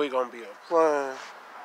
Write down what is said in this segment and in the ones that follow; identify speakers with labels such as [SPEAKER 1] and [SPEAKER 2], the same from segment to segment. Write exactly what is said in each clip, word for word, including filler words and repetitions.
[SPEAKER 1] we're going to be applying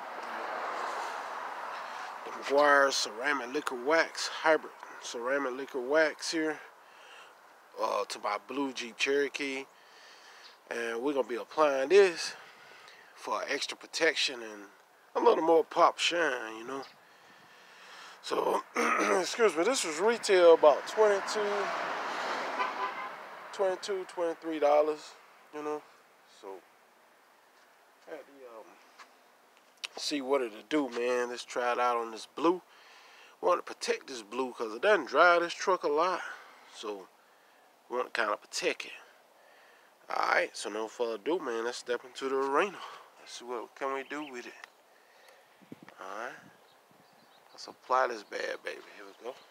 [SPEAKER 1] the Meguiar's ceramic liquid wax, hybrid ceramic liquid wax here uh, to my blue Jeep Cherokee. And we're going to be applying this for extra protection and a little more pop shine, you know. So, excuse me, this was retail about twenty-two, twenty-two, twenty-three dollars, you know. So, had to um, see what it'll do, man. Let's try it out on this blue. Want to protect this blue because it doesn't dry this truck a lot. So, we want to kind of protect it. Alright, so no further ado, man. Let's step into the arena. Let's see what can we do with it. Alright. Let's apply this bad baby. Here we go.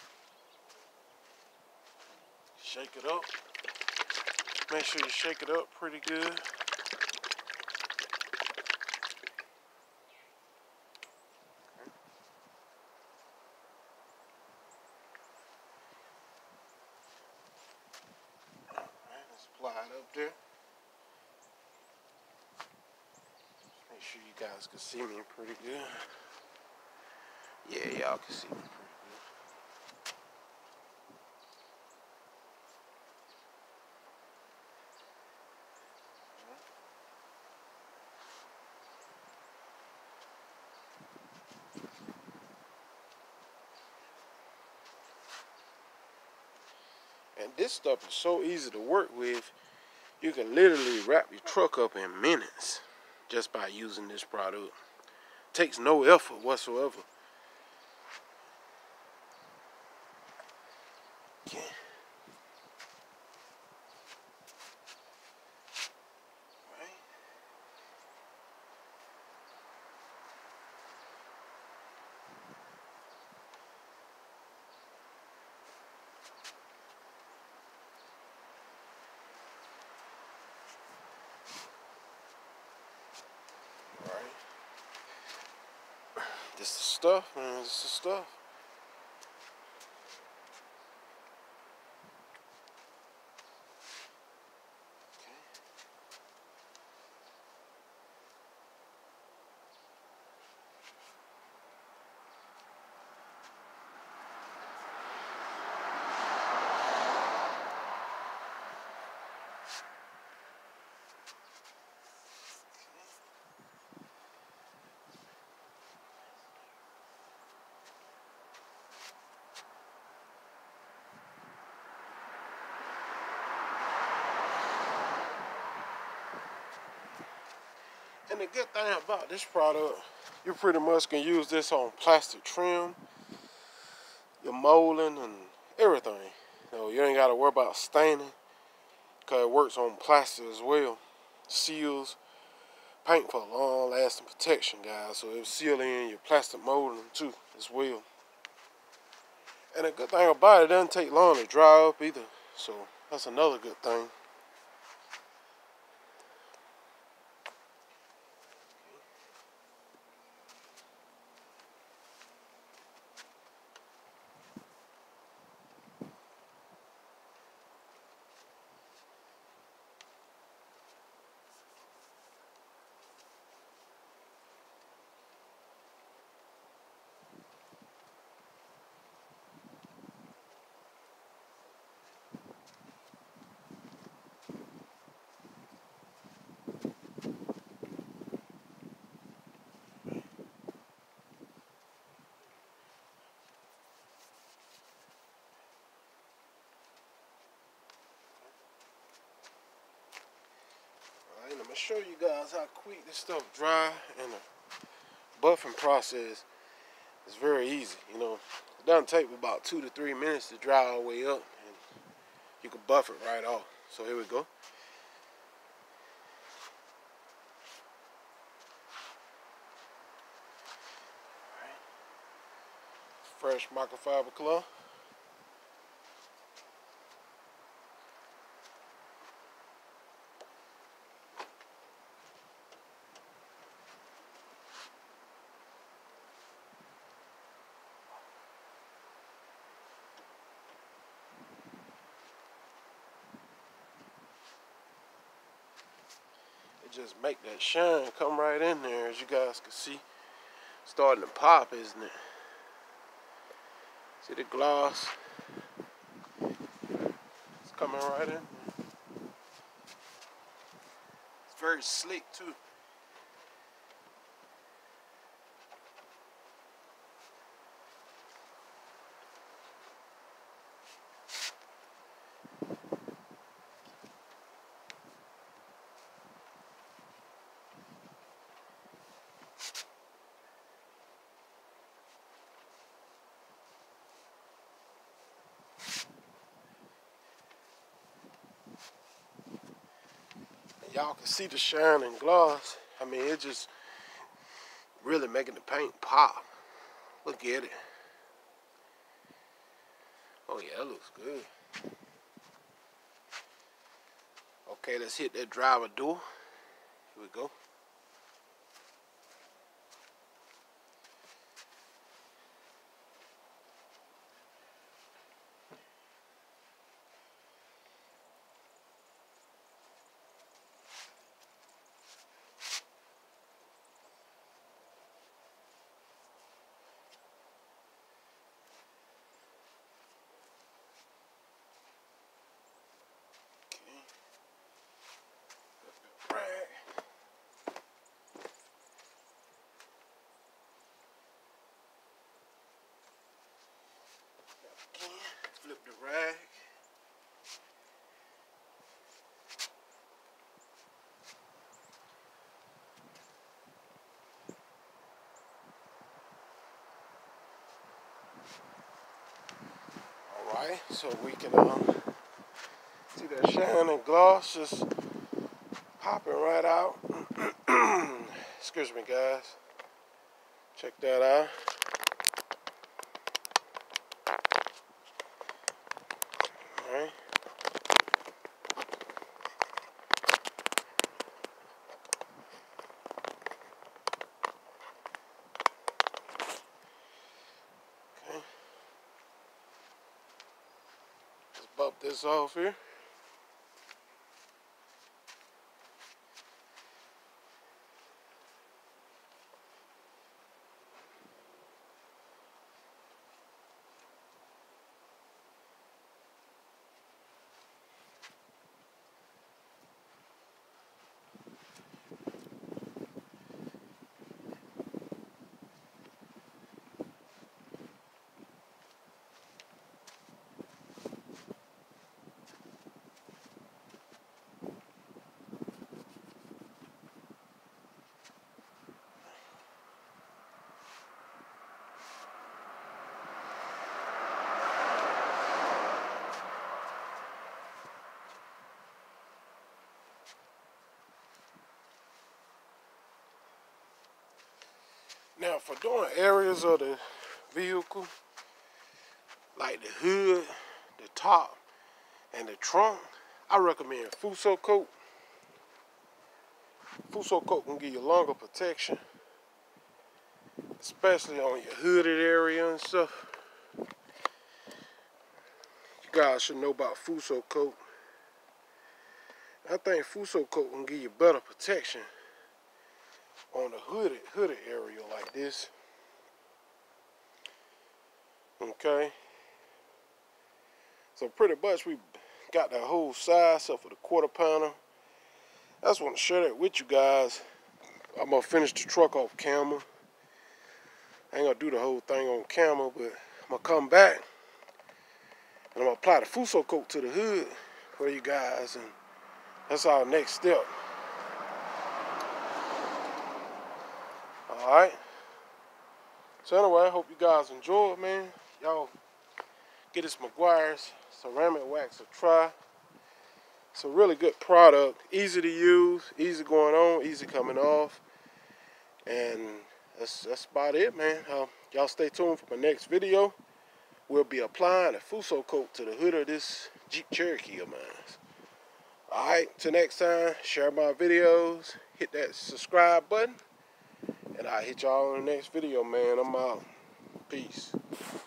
[SPEAKER 1] Shake it up. Make sure you shake it up pretty good. Apply it up there. Make sure you guys can see me pretty good. Yeah, y'all can see me pretty good. And this stuff is so easy to work with. You can literally wrap your truck up in minutes just by using this product. Takes no effort whatsoever. Okay. Right. This is stuff, man. This is stuff. And the good thing about this product, you pretty much can use this on plastic trim, your molding, and everything. You know, you ain't got to worry about staining because it works on plastic as well. Seals paint for long-lasting protection, guys. So it'll seal in your plastic molding too as well. And the good thing about it, it doesn't take long to dry up either. So that's another good thing. I'm gonna show you guys how quick this stuff dry, and the buffing process is very easy. You know, it doesn't take about two to three minutes to dry all the way up, and you can buff it right off. So here we go. Fresh microfiber cloth. just make that shine come right in there, as you guys can see. Starting to pop, isn't it? See the gloss? It's coming right in there. It's very sleek too. Y'all can see the shine and gloss. I mean, it just really making the paint pop. Look at it. Oh yeah, that looks good. Okay, let's hit that driver door. Here we go. Flip the rag. Alright, so we can um, see that shine and gloss just popping right out. Excuse me, guys. Check that out. Alright. Okay. Let's bump this off here. Now, for doing areas of the vehicle, like the hood, the top, and the trunk, I recommend Fuso Coat. Fuso Coat can give you longer protection, especially on your hooded area and stuff. You guys should know about Fuso Coat. I think Fuso Coat can give you better protection on the hooded, hooded area like this. Okay. So pretty much we got that whole side except for the quarter pounder. I just want to share that with you guys. I'm going to finish the truck off camera. I ain't going to do the whole thing on camera, but I'm going to come back and I'm going to apply the Fuso Coat to the hood for you guys. And that's our next step. Alright. So anyway, I hope you guys enjoy it, man. Y'all get this Meguiar's ceramic wax a try. It's a really good product. Easy to use, easy going on, easy coming off. And that's, that's about it, man. Uh, y'all stay tuned for my next video. We'll be applying a Fuso Coat to the hood of this Jeep Cherokee of mine. Alright, till next time, share my videos, hit that subscribe button, and I'll hit y'all in the next video, man. I'm out. Peace.